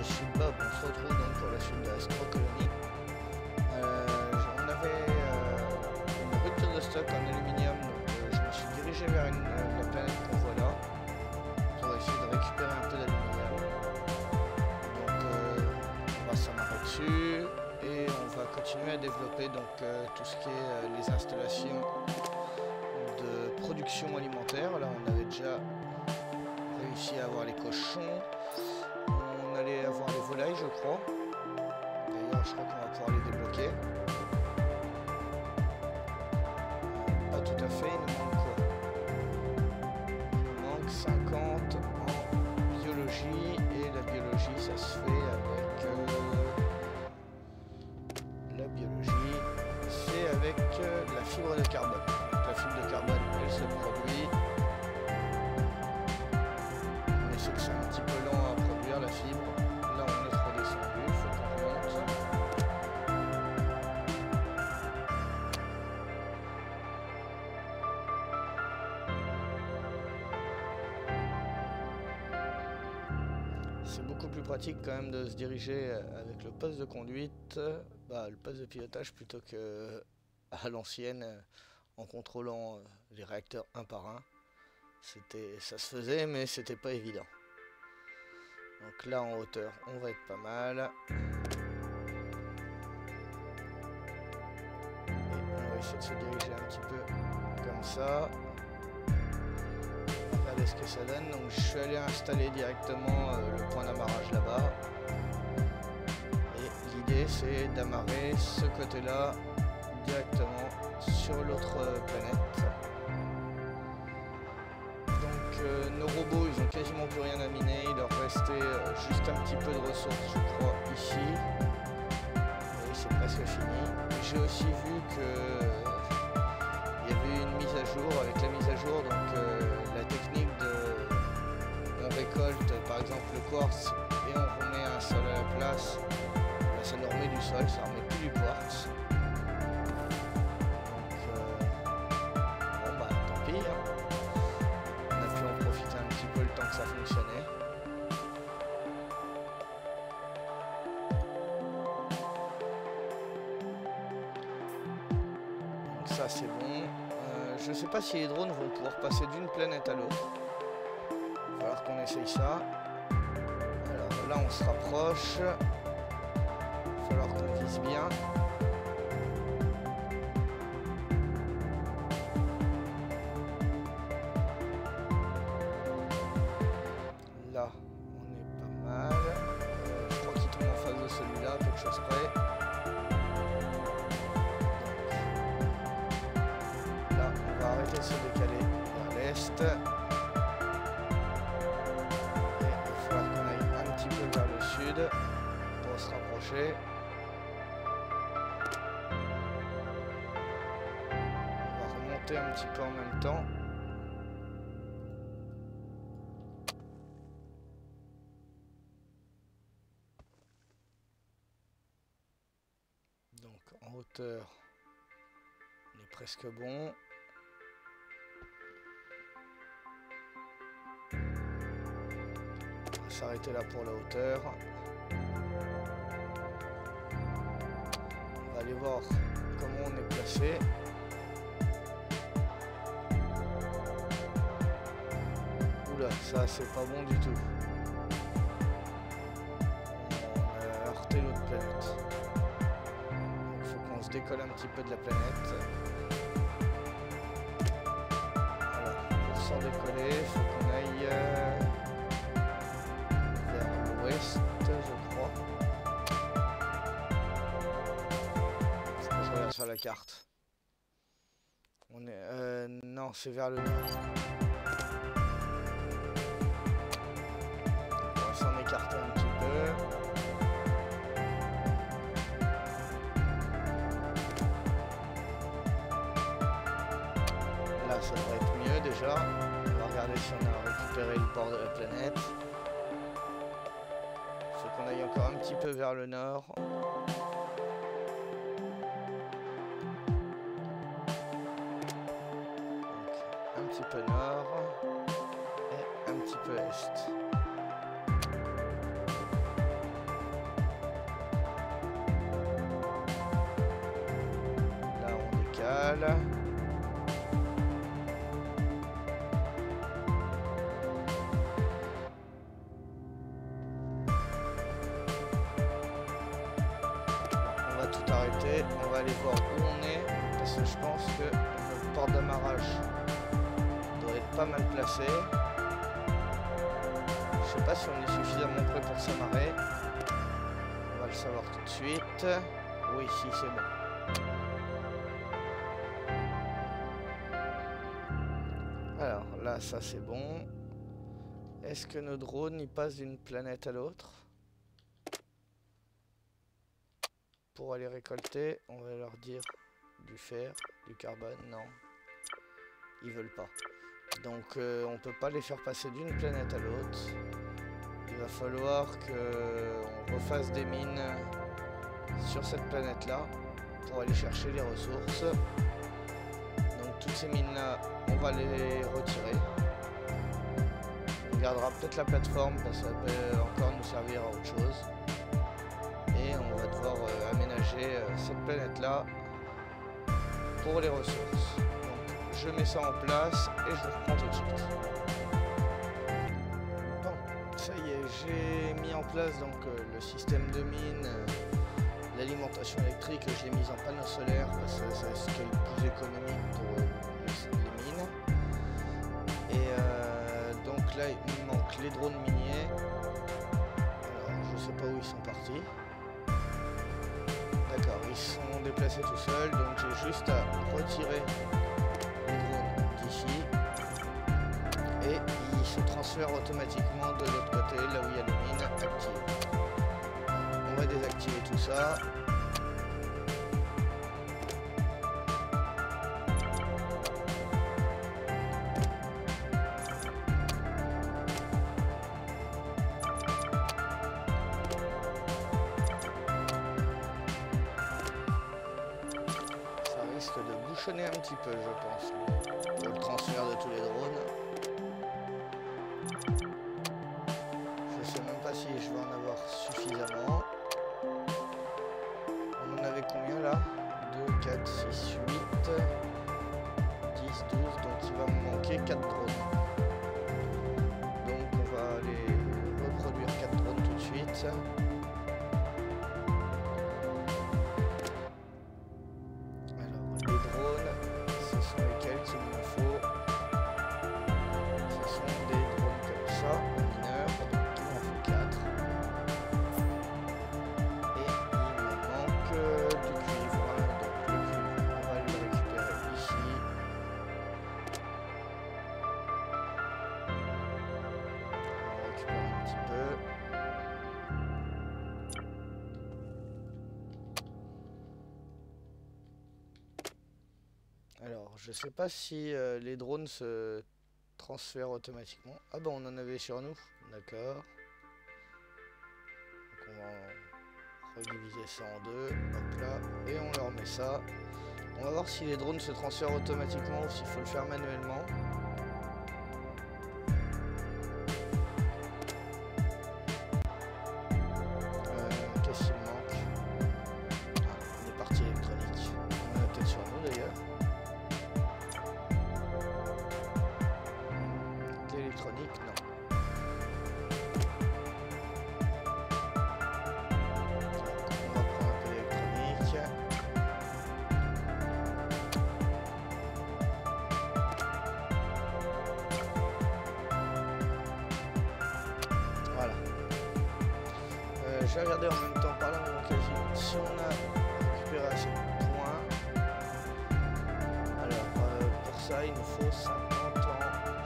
suis Bob, on se retrouve donc pour la suite de Astro Colony. On avait une rupture de stock en aluminium, donc je me suis dirigé vers la planète qu'on voit là, pour essayer de récupérer un peu d'aluminium. Donc on va s'amarrer dessus, et on va continuer à développer donc, tout ce qui est les installations de production alimentaire. Là on avait déjà réussi à avoir les cochons. On allait avoir les volailles, je crois. D'ailleurs, je crois qu'on va pouvoir les débloquer. Pas tout à fait, il nous manque quoi? Il nous manque 50 en biologie. Et la biologie, ça se fait avec... la biologie, c'est avec la fibre de carbone. Donc, la fibre de carbone, elle se produit. Mais c'est que c'est un petit peu lent à produire la fibre. Là on est trop descendu, il faut qu'on remonte. C'est beaucoup plus pratique quand même de se diriger avec le poste de conduite, le poste de pilotage plutôt que à l'ancienne en contrôlant les réacteurs un par un. Ça se faisait mais c'était pas évident. Donc là en hauteur on va être pas mal. Et on va essayer de se diriger un petit peu comme ça. Regardez ce que ça donne. Donc je suis allé installer directement le point d'amarrage là-bas. Et l'idée c'est d'amarrer ce côté-là directement sur l'autre planète. Nos robots, ils ont quasiment plus rien à miner, il leur restait juste un petit peu de ressources, je crois, ici. Et c'est presque fini. J'ai aussi vu que il y avait une mise à jour. Avec la mise à jour, donc la technique de on récolte par exemple le quartz et on remet un sol à la place, ça nous remet du sol, ça remet plus du quartz. Donc tant pis, hein. Ça fonctionnait. Donc ça c'est bon. Je sais pas si les drones vont pouvoir passer d'une planète à l'autre. Il va falloir qu'on essaye ça. Alors là on se rapproche. Il va falloir qu'on vise bien. Là, on est pas mal. Je crois qu'il tombe en face de celui-là, quelque chose près. Donc, là, on va arrêter de se décaler vers l'est. Et il va falloir qu'on aille un petit peu vers le sud pour se rapprocher. On va remonter un petit peu en même temps. Donc en hauteur, on est presque bon. On va s'arrêter là pour la hauteur. On va aller voir comment on est placé. Oula, ça c'est pas bon du tout. On a heurté l'autre planète. On se décolle un petit peu de la planète. Alors, pour s'en décoller, il faut qu'on aille vers l'ouest, je crois. Faut que je regarde sur la carte. On est... non, c'est vers le nord. On va s'en écarter un petit peu. Là, ça devrait être mieux déjà. On va regarder si on a récupéré le port de la planète. Il faut qu'on aille encore un petit peu vers le nord. Donc, un petit peu nord et un petit peu est. spatiale. On va tout arrêter, on va aller voir où on est, parce que je pense que notre port d'amarrage doit être pas mal placé. Je sais pas si on est suffisamment prêt pour s'amarrer. On va le savoir tout de suite. Oui, si, c'est bon. Alors là, ça c'est bon. Est-ce que nos drones ils passent d'une planète à l'autre? Pour aller récolter, on va leur dire du fer, du carbone. Non, ils veulent pas. Donc on peut pas les faire passer d'une planète à l'autre. Il va falloir qu'on refasse des mines sur cette planète là pour aller chercher les ressources. Donc toutes ces mines là, on va les retirer. On gardera peut-être la plateforme parce que ça peut encore nous servir à autre chose. Et on va devoir aménager cette planète là pour les ressources. Donc je mets ça en place et je vous reprends tout de suite. Bon, ça y est, j'ai mis en place donc le système de mine, l'alimentation électrique, je l'ai mise en panneaux solaires parce que c'est ce qui est le plus économique pour les mines. Et donc là il me manque les drones miniers. Alors je sais pas où ils sont partis. D'accord, ils sont déplacés tout seuls, donc j'ai juste à retirer les drones d'ici et ils se transfèrent automatiquement de l'autre côté, là où il y a les mines actives. On va désactiver tout ça. De bouchonner un petit peu, je pense, pour le transfert de tous les drones. Je sais même pas si je vais en avoir suffisamment. On en avait combien là? 2, 4, 6, 8, 10, 12, donc il va me manquer 4 drones. Donc on va aller reproduire 4 drones tout de suite. Alors, je sais pas si les drones se transfèrent automatiquement. Ah bah on en avait sur nous, d'accord. Donc on va rediviser ça en deux, hop là, et on leur met ça. On va voir si les drones se transfèrent automatiquement ou s'il faut le faire manuellement. Qu'est-ce qu'il me manque? Ah, une partie électronique. On en a peut-être sur nous d'ailleurs. Électronique, non. On va prendre un peu d'électronique. Voilà. Je vais regarder en même temps par là mon casier. Si on a récupéré assez de points, alors pour ça il nous faut 50 ans.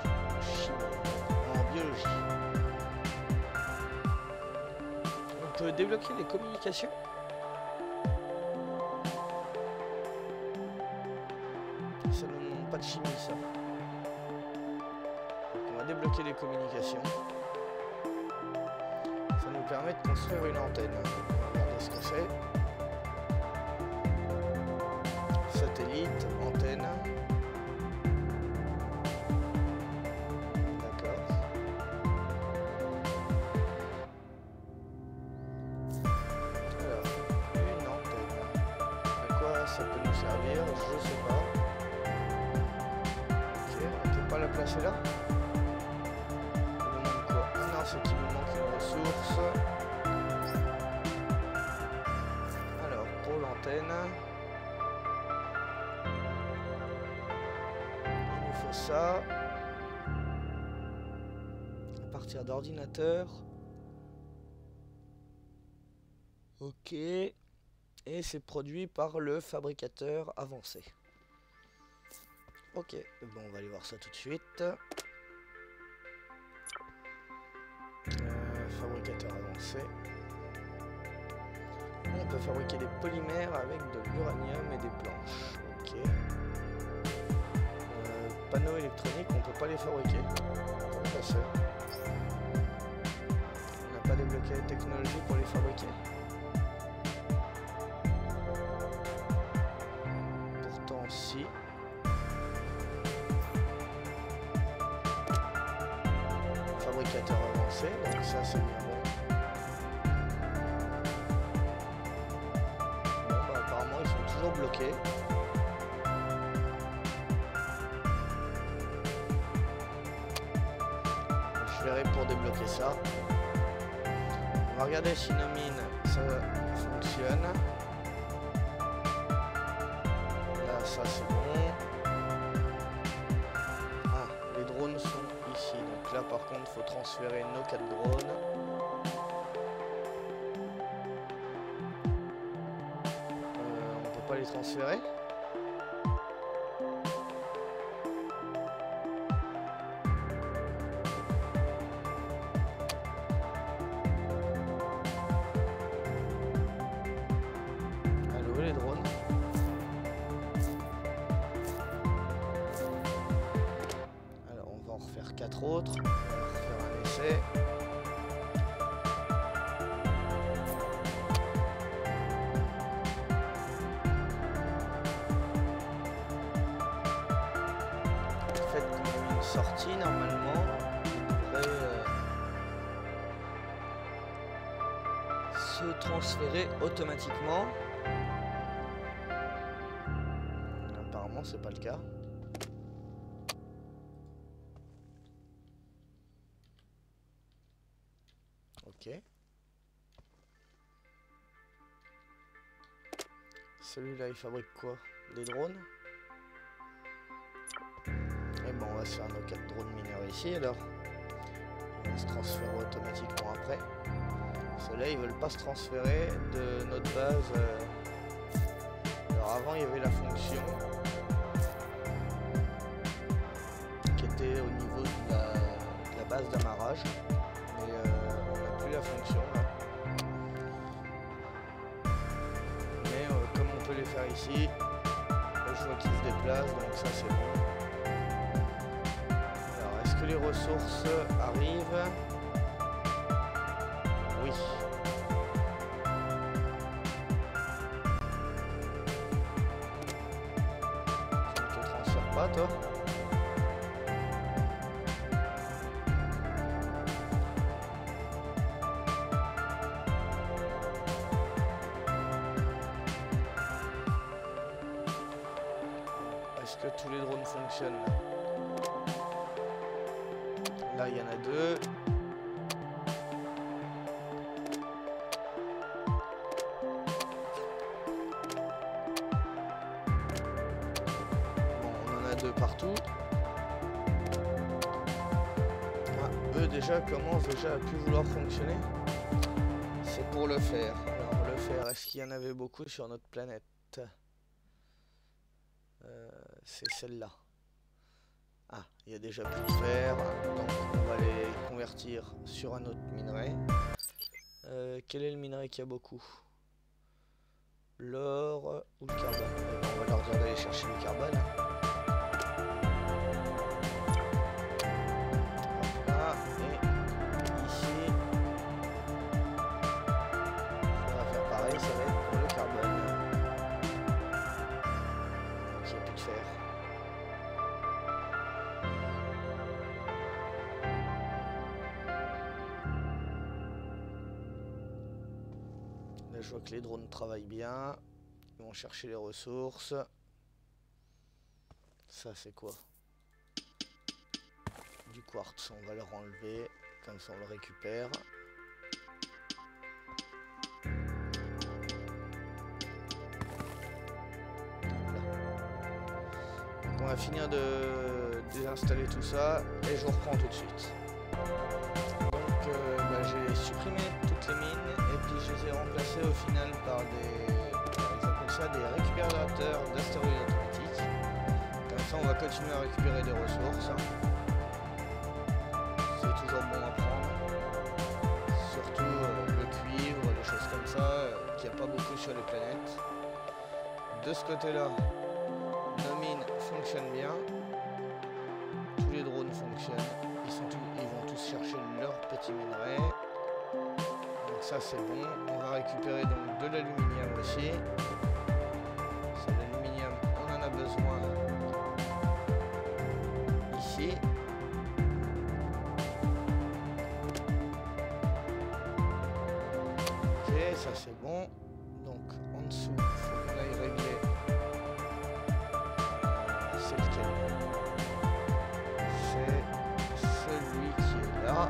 On peut débloquer les communications. Ça ne nous demande pas de chimie ça. Donc on va débloquer les communications. Ça nous permet de construire une antenne. On va regarder ce que c'est. Satellite, antenne. Ça peut nous servir, je sais pas. c'est là? Il nous manque quoi? Ah non, c'est qu'il nous manque une ressource. Alors, pour l'antenne, il nous faut ça. À partir d'ordinateur. Ok. Et c'est produit par le fabricateur avancé. Ok, bon, on va aller voir ça tout de suite. Fabricateur avancé. On peut fabriquer des polymères avec de l'uranium et des planches. Ok. Panneaux électroniques, on peut pas les fabriquer. Comment ça se fait? On n'a pas débloqué la technologie pour les fabriquer. Pourtant, si. Fabricateur avancé, donc ça c'est bien bon. Bon bah apparemment ils sont toujours bloqués. Je verrai pour débloquer ça. On va regarder si nos mines ça fonctionne. Là ça c'est bon. Les drones sont ici, donc là par contre il faut transférer nos 4 drones. On peut pas les transférer. Allô les drones. Refaire 4 autres, on va refaire un essai. Le fait qu'on ait une sortie, normalement, on devrait se transférer automatiquement. Apparemment, c'est pas le cas. Ok. Celui-là, il fabrique quoi? Des drones? Et bon, on va se faire nos 4 drones mineurs ici, alors. Ils vont se transférer automatiquement après. Ceux-là, ils veulent pas se transférer de notre base. Alors avant, il y avait la fonction qui était au niveau de la base d'amarrage. Mais on n'a plus la fonction là. Mais comme on peut les faire ici, là, je vois qu'ils se déplacent, donc ça c'est bon. Alors est-ce que les ressources arrivent? Oui. Tu ne te transfères pas toi? Est-ce que tous les drones fonctionnent? Là, il y en a 2. Bon, on en a 2 partout. Ah, eux déjà commencent déjà à plus vouloir fonctionner. C'est pour le faire. Alors le faire, est-ce qu'il y en avait beaucoup sur notre planète? C'est celle-là. Ah, il y a déjà plus de fer, donc on va les convertir sur un autre minerai. Quel est le minerai qui a beaucoup? L'or ou le carbone? On va leur dire d'aller chercher le carbone. Voilà, et ici, on va faire pareil, ça va être pour le carbone. Donc il n'y a plus de fer. Là, je vois que les drones travaillent bien. Ils vont chercher les ressources. Ça, c'est quoi? du quartz, on va le renlever, comme ça on le récupère. Donc on va finir de désinstaller tout ça et je vous reprends tout de suite. Donc j'ai supprimé toutes les mines et puis je les ai remplacées au final par ils appellent ça des récupérateurs d'astéroïdes automatiques. Comme ça on va continuer à récupérer des ressources. C'est toujours bon à prendre. Surtout le cuivre, des choses comme ça, qu'il n'y a pas beaucoup sur les planètes. De ce côté-là, nos mines fonctionnent bien. Tous les drones fonctionnent. Ils vont tous chercher leurs petits minerais. Donc ça c'est bon. On va récupérer donc de l'aluminium aussi. Ça, l'aluminium, on en a besoin ici. Ok, ça c'est bon. Donc en dessous, il faut qu'on aille régler. C'est lequel? C'est celui qui est là.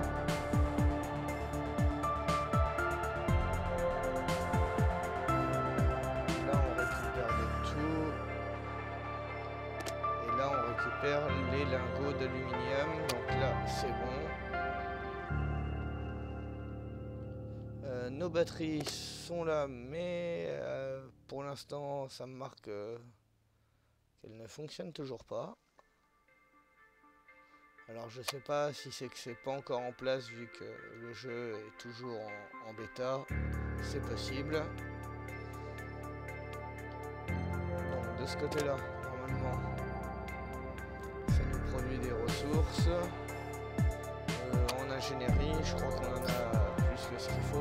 Là on récupère le tout. Et là on récupère les lingots d'aluminium. Donc là c'est bon. Nos batteries sont là, mais pour l'instant ça me marque qu'elles ne fonctionnent toujours pas. Alors je sais pas si c'est que c'est pas encore en place vu que le jeu est toujours en bêta, c'est possible. Donc de ce côté là, normalement, ça nous produit des ressources. En ingénierie, je crois qu'on en a plus que ce qu'il faut.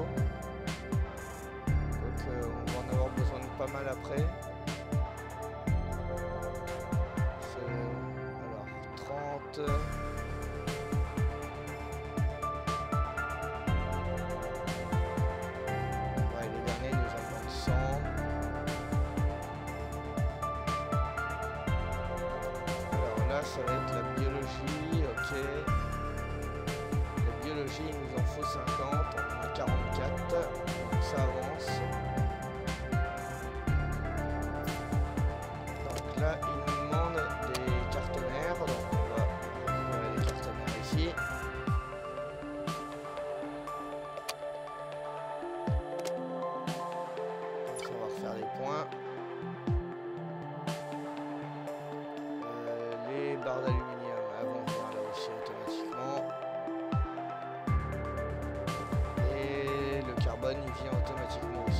Donc on va en avoir besoin de pas mal après. Alors 30. Ouais, les derniers nous en demandent 100. Alors là, ça va être la biologie, ok. La biologie, il nous en faut 50, on en a 44, donc ça avance. Donc là, il nous demande des cartes mères, donc on va récupérer les cartes mères ici. Donc on va refaire les points. Les barres d'aluminium vont venir là aussi automatiquement. Et le carbone il vient automatiquement aussi.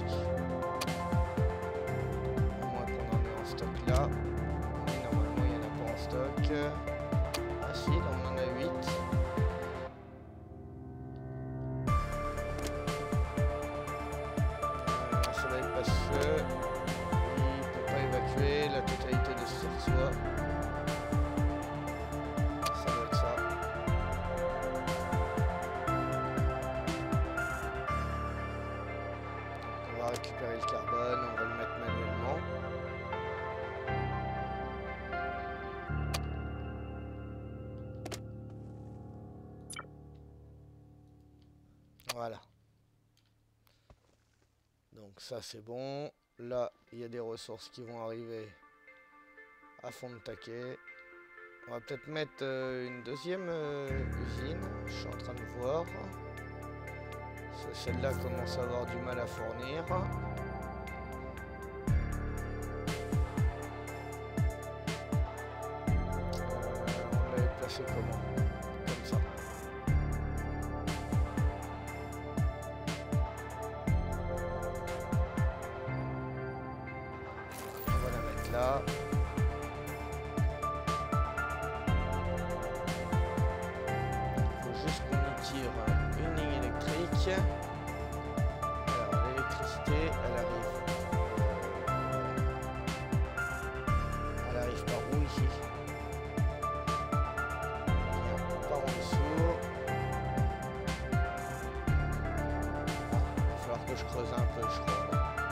À moins qu'on en ait en stock là. Mais normalement il n'y en a pas en stock. Ah si, là on en a 8. Ça va être parce que il ne peut pas évacuer la totalité de ce sursoir. Ça doit être ça. Donc on va récupérer le carbone, on va le mettre manuellement. Voilà. Donc ça c'est bon. Là il y a des ressources qui vont arriver à fond de taquet. On va peut-être mettre une deuxième usine. Je suis en train de voir. Celle-là commence à avoir du mal à fournir. On l'avait placé comment? Comme ça. On va la mettre là. Une ligne électrique. Alors l'électricité, elle arrive par où ici? Bien, par en dessous. Il va falloir que je creuse un peu, je crois.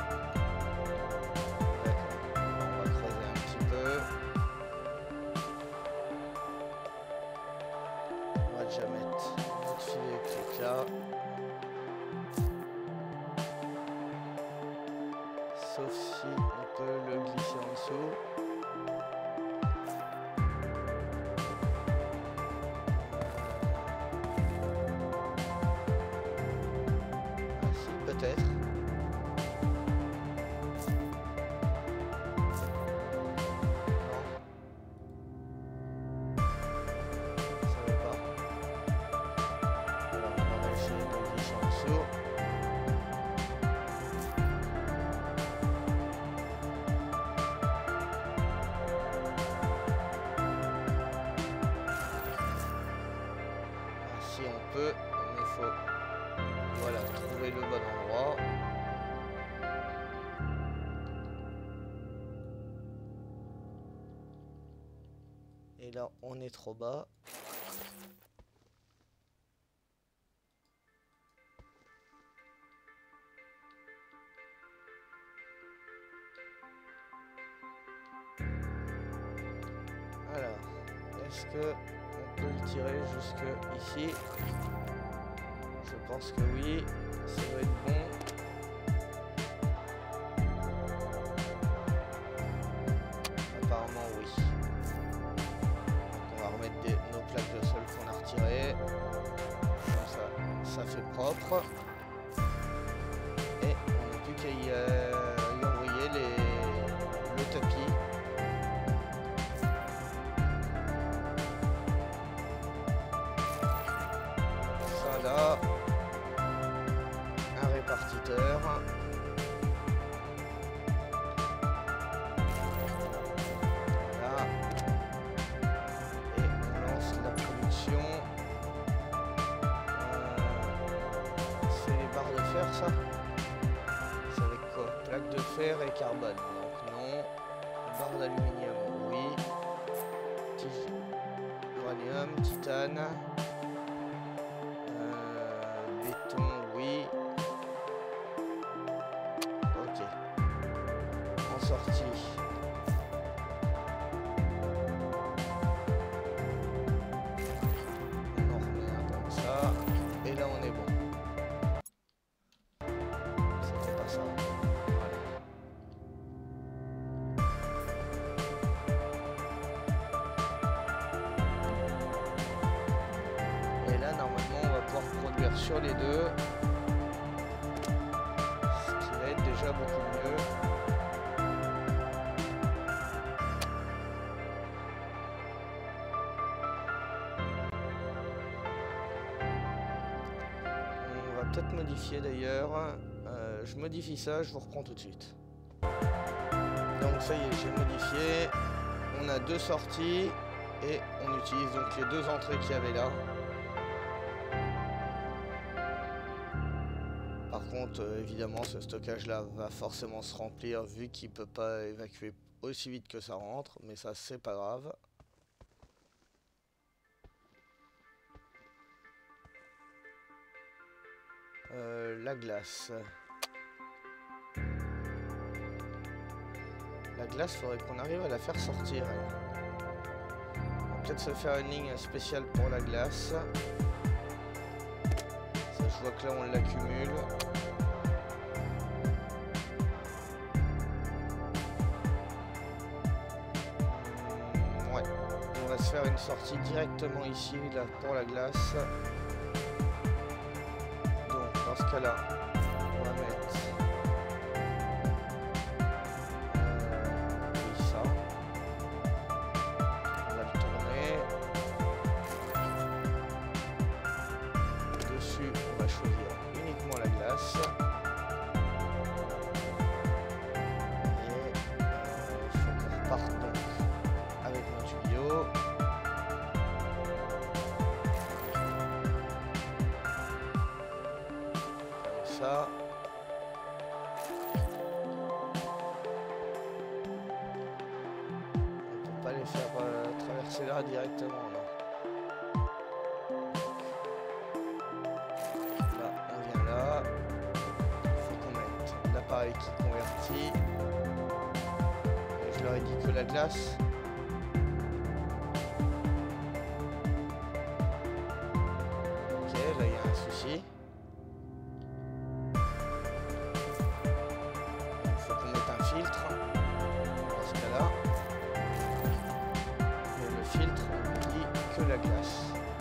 D'accord, on va creuser un petit peu. là. Sauf si on peut le glisser en dessous. Ah si, peut-être. Mais il faut voilà, trouver le bon endroit. Et là on est trop bas. Alors, est-ce que on peut le tirer jusque ici? Je pense que oui, ça doit être bon. Apparemment oui. Donc on va remettre nos plaques de sol qu'on a retirées. Comme ça fait propre. Et on n'a plus qu'à y envoyer le tapis. Ça là. Un répartiteur. Là. Et on lance la production. C'est les barres de fer ça? C'est avec quoi? Plaque de fer et carbone. Donc non. Barre d'aluminium, oui. Uranium, titane. Béton, oui. Ok. En sortie. On en remet un comme ça. Et là on est bon. C'était pas ça. Voilà. Et là normalement on va pouvoir produire sur les deux. Ce qui va être déjà beaucoup mieux. On va peut-être modifier d'ailleurs. Je modifie ça, je vous reprends tout de suite. Donc ça y est, j'ai modifié. On a deux sorties et on utilise donc les deux entrées qu'il y avait là. Par contre, évidemment, ce stockage-là va forcément se remplir vu qu'il ne peut pas évacuer aussi vite que ça rentre, mais ça, c'est pas grave. La glace. La glace, faudrait qu'on arrive à la faire sortir. On va peut-être se faire une ligne spéciale pour la glace. Ça, je vois que là, on l'accumule. Ouais. On va se faire une sortie directement ici, là, pour la glace. Donc, dans ce cas-là, on va mettre... Ça. On peut pas les faire traverser là directement là. Là, on vient là. Il faut qu'on mette l'appareil qui convertit. Et je leur ai dit que la glace. Ok, là il y a un souci. ici. Il faut qu'on mette un filtre dans ce cas-là. Et le filtre, on lui dit que la glace.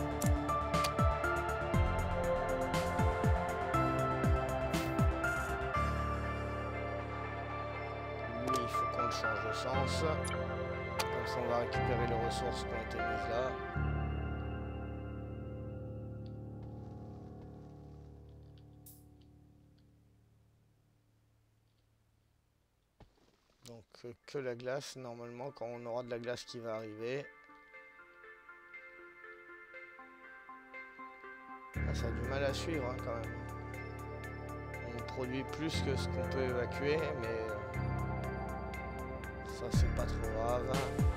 Lui, il faut qu'on le change de sens. Comme ça, on va récupérer les ressources qui ont été mises là. Donc que la glace, normalement, quand on aura de la glace qui va arriver. Ah, ça a du mal à suivre hein, quand même. On produit plus que ce qu'on peut évacuer, mais ça c'est pas trop grave.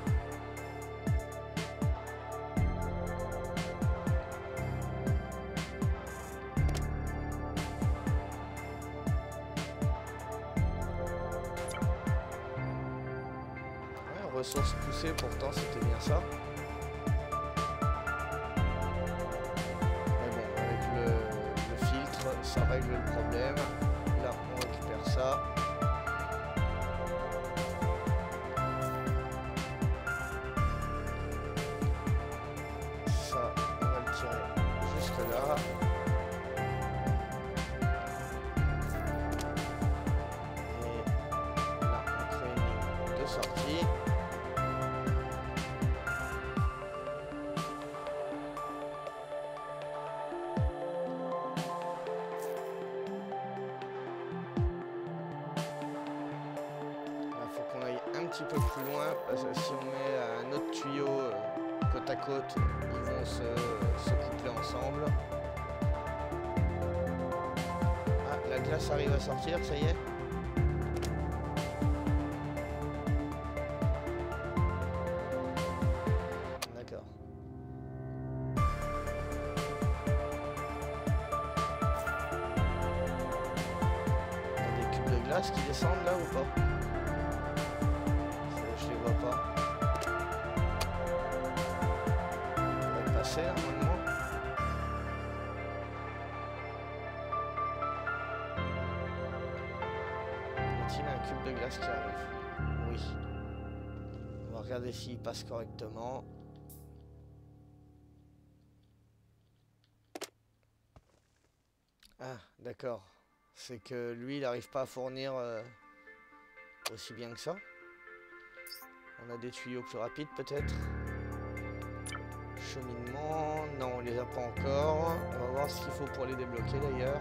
Ressources poussées, pourtant c'était bien ça. Mais bon, avec le filtre, ça règle le problème. Là, on récupère ça. Ça, on va le tirer jusque là. Et là, on crée une ligne de sortie. Un petit peu plus loin, parce que si on met un autre tuyau côte à côte, ils vont se coupler ensemble. Ah, la glace arrive à sortir, ça y est. D'accord. Il y a des cubes de glace qui descendent là ou pas? Normalement. Y a-t-il un cube de glace qui arrive? Oui. On va regarder s'il passe correctement. Ah, d'accord. C'est que lui, il n'arrive pas à fournir aussi bien que ça. On a des tuyaux plus rapides peut-être. Cheminement, non on les a pas encore. On va voir ce qu'il faut pour les débloquer d'ailleurs.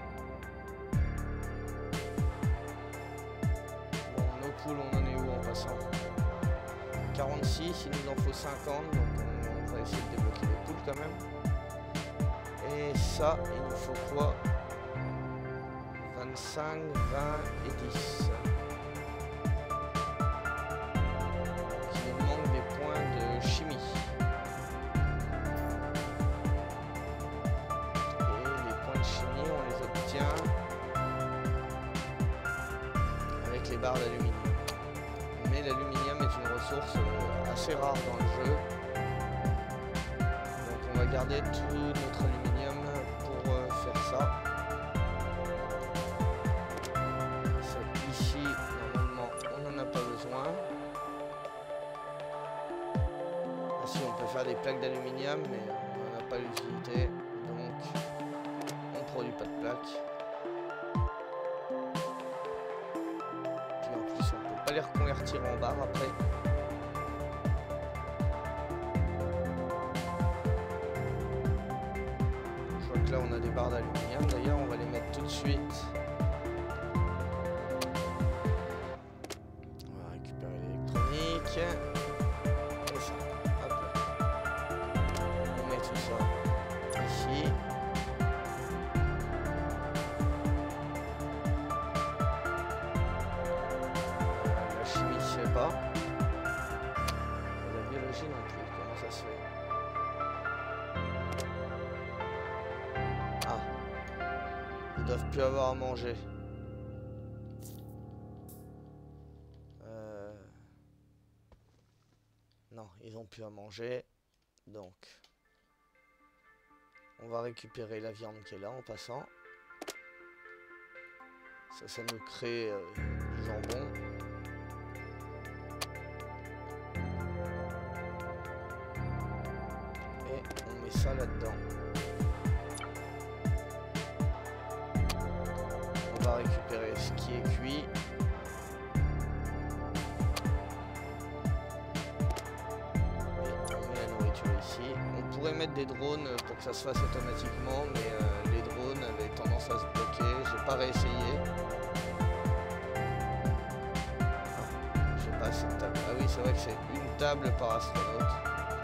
Bon, nos poules on en est où en passant? 46, il nous en faut 50, donc on va essayer de débloquer les poules quand même. Et ça, il nous faut quoi? 25, 20 et 10. Il nous manque des points de chimie. Barres d'aluminium. Mais l'aluminium est une ressource assez rare dans le jeu. Donc on va garder tout notre aluminium pour faire ça. Ici, normalement, on n'en a pas besoin. Ah, si, on peut faire des plaques d'aluminium, mais on n'en a pas l'utilité. Donc, on ne produit pas de plaques. Les reconvertir en barre après. Je vois que là on a des barres d'aluminium, d'ailleurs on va les mettre tout de suite. On va récupérer l'électronique. Et ça, hop là. On met tout ça ici. Pas. La biologie non plus, comment ça se fait? Ah, ils doivent plus avoir à manger. Non, ils ont plus à manger, donc On va récupérer la viande qui est là en passant. Ça nous crée du jambon. Et on met ça là-dedans. On va récupérer ce qui est cuit. On pourrait mettre des drones pour que ça se fasse automatiquement, mais les drones avaient tendance à se bloquer. J'ai pas réessayé. Je sais pas cette table. Ah oui, c'est vrai que c'est une table par astronaute.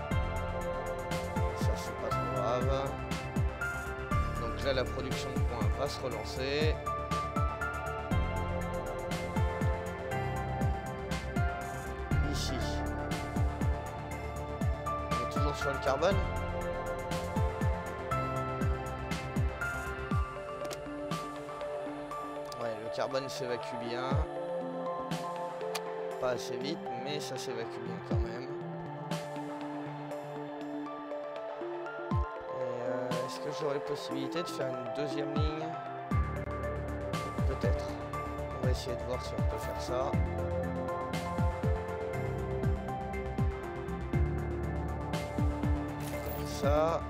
Ça, c'est pas trop grave. Donc là, la production de points va se relancer. Ici. Sur le carbone. Ouais, le carbone s'évacue bien. Pas assez vite, mais ça s'évacue bien quand même. Est-ce que j'aurais possibilité de faire une deuxième ligne? Peut-être. On va essayer de voir si on peut faire ça. Ça.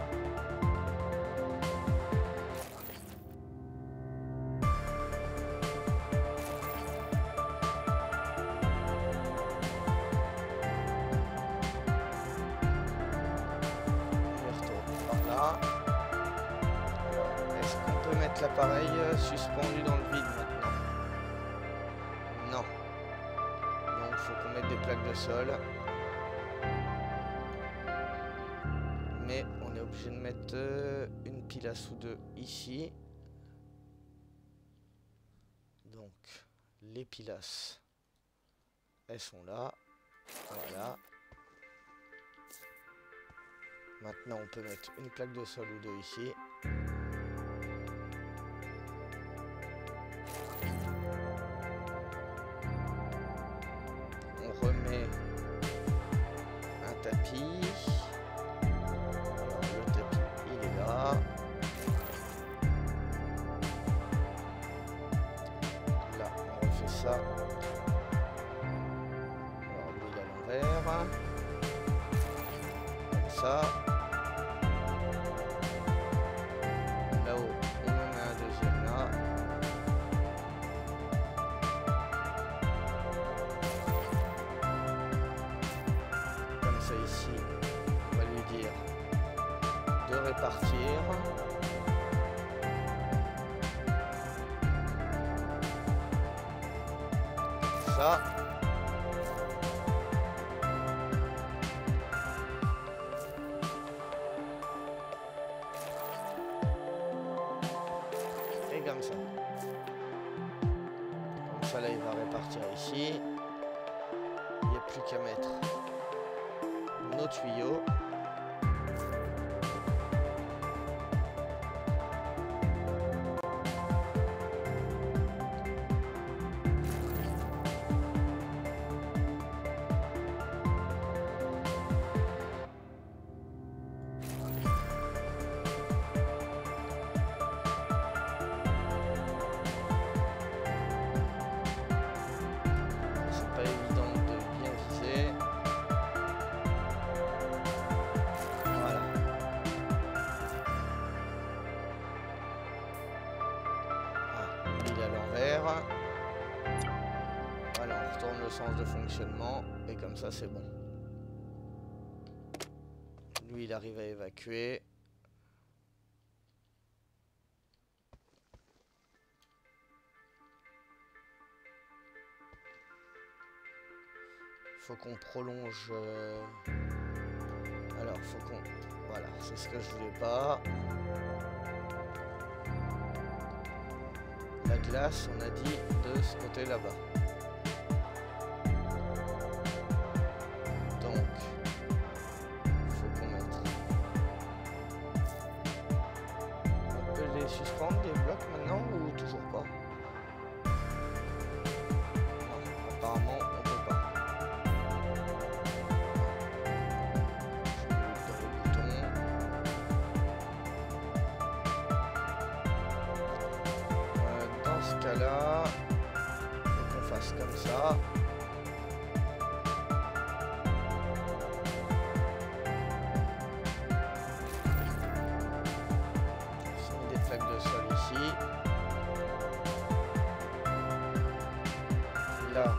Est-ce qu'on peut mettre l'appareil suspendu dans le vide maintenant? Non. Donc il faut qu'on mette des plaques de sol. Mais on est obligé de mettre une pilasse ou deux ici. Donc les pilasses, elles sont là. Voilà. Maintenant on peut mettre une plaque de sol ou deux ici. On remet un tapis. Là, on refait ça. Alors, lui, il est à l'envers. Comme ça. Là-haut, on en met un deuxième là. Comme ça, ici, on va lui dire de répartir. Ça. Et comme ça. Comme ça là il va répartir ici. Il n'y a plus qu'à mettre nos tuyaux. Voilà, on retourne le sens de fonctionnement et comme ça c'est bon. Lui il arrive à évacuer. Faut qu'on prolonge. Alors faut qu'on. Voilà, c'est ce que je voulais pas. La glace, on a dit de ce côté là-bas. Donc, il faut qu'on mette. On peut les suspendre des blocs maintenant ou toujours pas? Non, apparemment on peut pas. Je vais dans le bouton. passe comme ça. On met des plaques de sol ici. Là,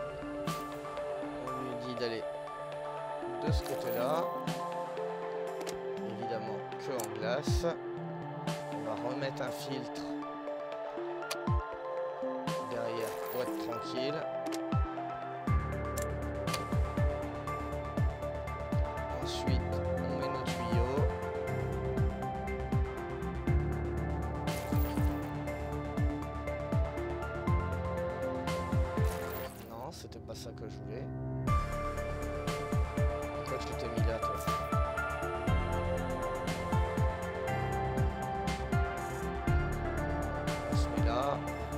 on lui dit d'aller de ce côté-là. Évidemment que en glace. On va remettre un filtre derrière pour être tranquille. Ensuite, on met nos tuyaux. Non, c'était pas ça que je voulais. Pourquoi tu t'es mis là, toi? On se met là.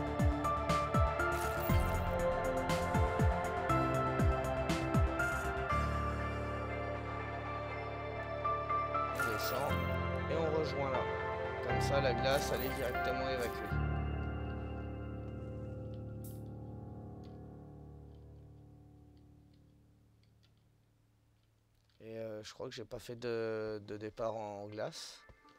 On descend et on rejoint là. Comme ça, la glace, elle est directement évacuée. Et je crois que j'ai pas fait de départ en glace.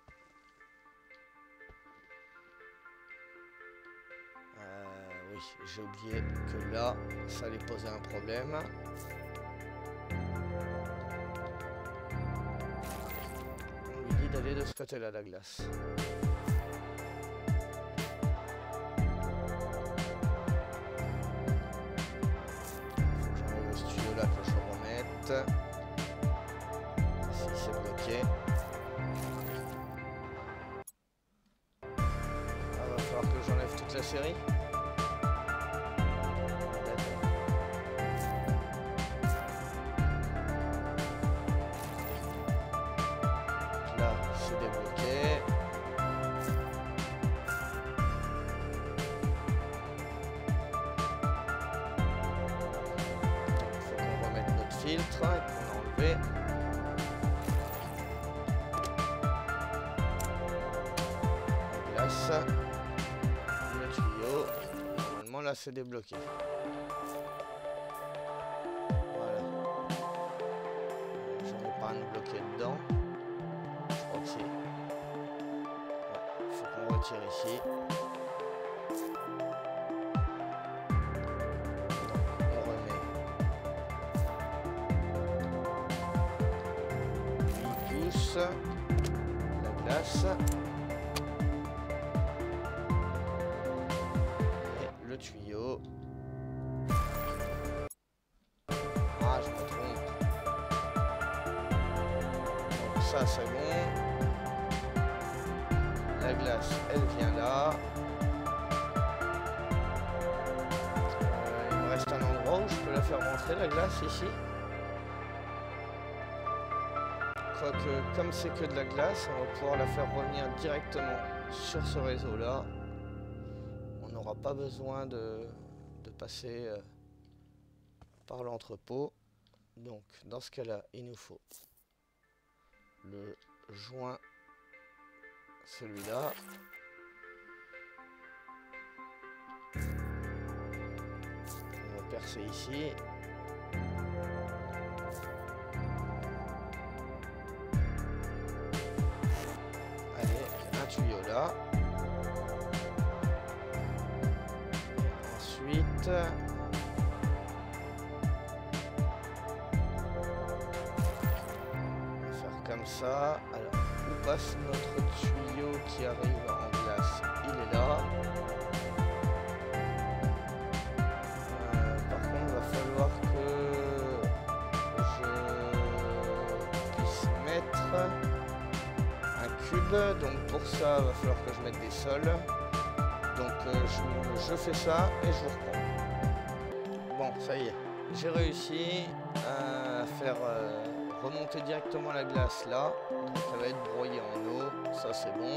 Oui, j'ai oublié que là, ça allait poser un problème. On lui dit d'aller de ce côté-là, la glace. Faut que j'enlève le tuyau là, que je remette. Ici, c'est bloqué. Ah, va falloir que j'enlève toute la série. Là, c'est débloqué. Il faut qu'on remette notre filtre et qu'on a enlevé. La glace, le tuyau. Normalement, là, c'est débloqué. Voilà. J'en ai pas un bloqué dedans. Je crois que c'est. Ouais, il faut qu'on retire ici. Donc, on remet 8 pouces. La glace. Et le tuyau. Ah, je me trompe. Donc ça, c'est bon. La glace, elle vient là. Il me reste un endroit où je peux la faire rentrer, la glace, ici. Quoique, comme c'est que de la glace, on va pouvoir la faire revenir directement sur ce réseau-là. On n'aura pas besoin de passer par l'entrepôt. Donc, dans ce cas-là, il nous faut le joint, celui-là. On va percer ici. Allez, un tuyau là. Ensuite, on va faire comme ça. Alors, où passe notre tuyau qui arrive en glace? Il est là. Par contre, il va falloir que je puisse mettre un cube. Donc pour ça, il va falloir que je mette des sols. Donc je fais ça et je vous reprends. Bon, ça y est, j'ai réussi à faire remonter directement la glace là. Donc elle va être broyée en eau, ça c'est bon.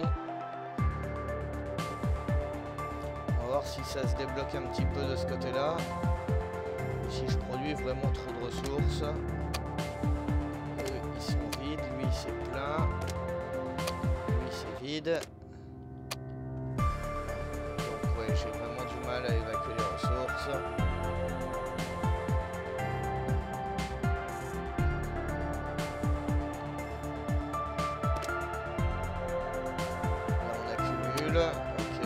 On va voir si ça se débloque un petit peu de ce côté-là. Si je produis vraiment trop de ressources. Eux, ils sont vides, lui c'est plein. Lui c'est vide. Donc ouais, j'ai vraiment du mal à évacuer les ressources. Là on accumule, ok.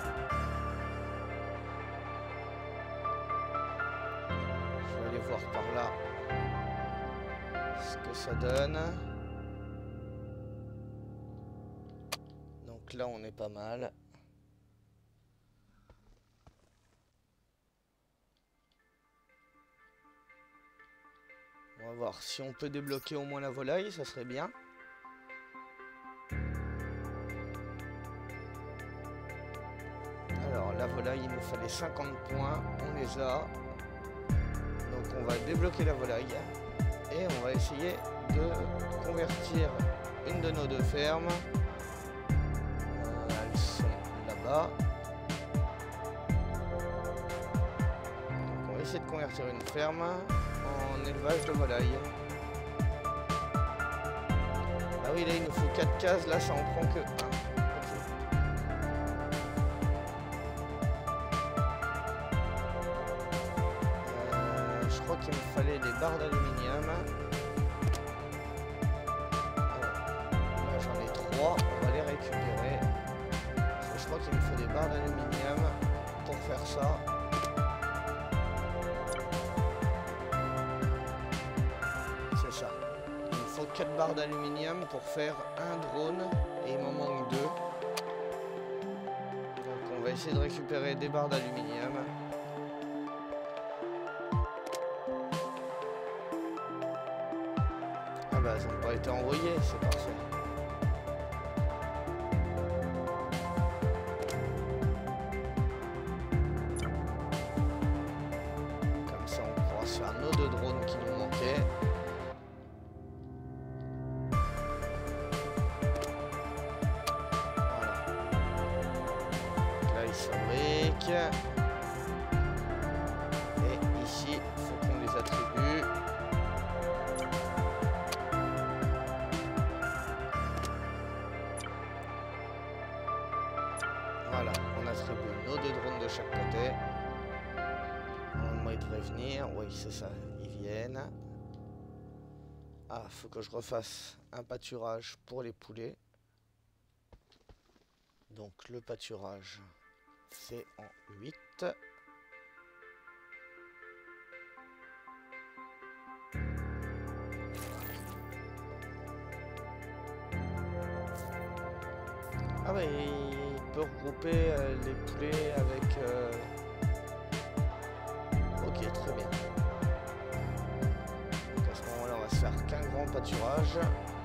Je vais aller voir par là ce que ça donne. Donc là on est pas mal. On va voir si on peut débloquer au moins la volaille, ça serait bien. Alors la volaille, il nous fallait 50 points, on les a. Donc on va débloquer la volaille et on va essayer de convertir une de nos deux fermes. Elles sont là-bas. Donc on va essayer de convertir une ferme en élevage de volailles. Ah oui, là il nous faut 4 cases, là ça en prend que 1. Je crois qu'il me fallait des barres d'aluminium. Là j'en ai 3, on va les récupérer. Je crois qu'il me faut des barres d'aluminium pour faire ça. C'est ça. Il me faut 4 barres d'aluminium pour faire un drone et il m'en manque 2. Donc on va essayer de récupérer des barres d'aluminium. Ah bah elles n'ont pas été envoyées, c'est parfait. Comme ça on pourra se faire nos 2 drones qui nous manquaient. Voilà. Là ils fabriquent. Et ici, il faut qu'on les attribue. Voilà, on attribue nos 2 drones de chaque côté. Normalement, ils devraient venir. Oui, c'est ça, ils viennent. Ah, faut que je refasse un pâturage pour les poulets. Donc, le pâturage, c'est en 8. Ah bah il peut regrouper les poulets avec... Ok, très bien. Donc à ce moment-là, on va se faire qu'un grand pâturage.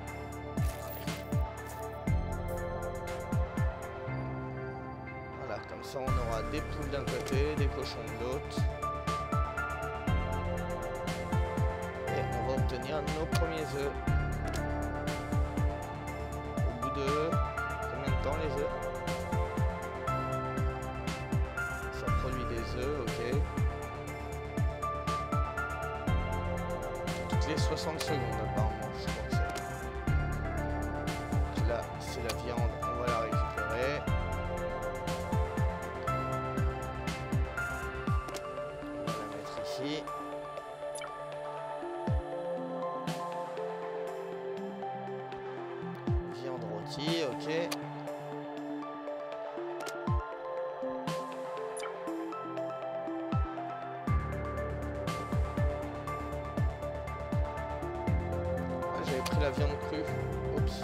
Voilà, comme ça on aura des poules d'un côté, des cochons de l'autre. Et on va obtenir nos premiers œufs. Au bout de... Dans les œufs. Ça produit des œufs, ok. Toutes les 60 secondes apparemment, je crois que c'est. Là, c'est la viande, on va la récupérer. On va la mettre ici. Viande rôtie, ok. J'avais pris la viande crue. Oups.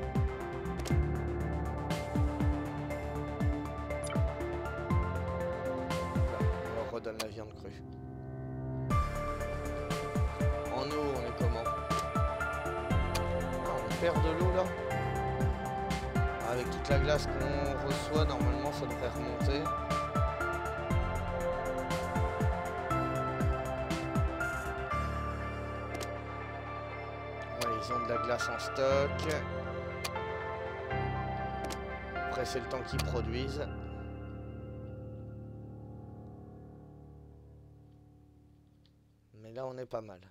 Là, on leur redonne la viande crue. En eau, on est comment? Ah, on perd de l'eau là. Avec toute la glace qu'on reçoit, normalement ça devrait remonter. Ils ont de la glace en stock. Après c'est le temps qu'ils produisent. Mais là on est pas mal.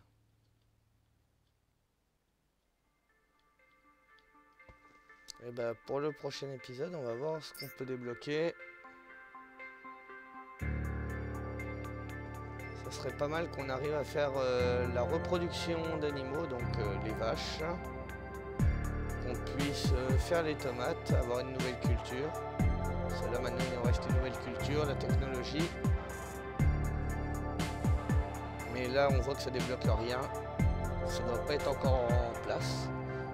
Et bah pour le prochain épisode on va voir ce qu'on peut débloquer. Ça serait pas mal qu'on arrive à faire la reproduction d'animaux, donc les vaches. Qu'on puisse faire les tomates, avoir une nouvelle culture. Là maintenant il en reste une nouvelle culture, la technologie. Mais là on voit que ça débloque rien. Ça ne doit pas être encore en place.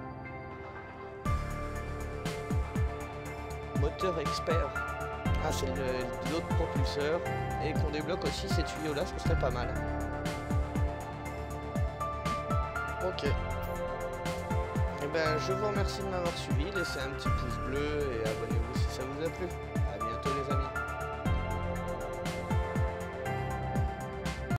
Moteur expert. Ah, c'est l'autre propulseur. Et qu'on débloque aussi ces tuyaux là, ce serait pas mal. Ok. Et ben je vous remercie de m'avoir suivi. Laissez un petit pouce bleu et abonnez-vous si ça vous a plu.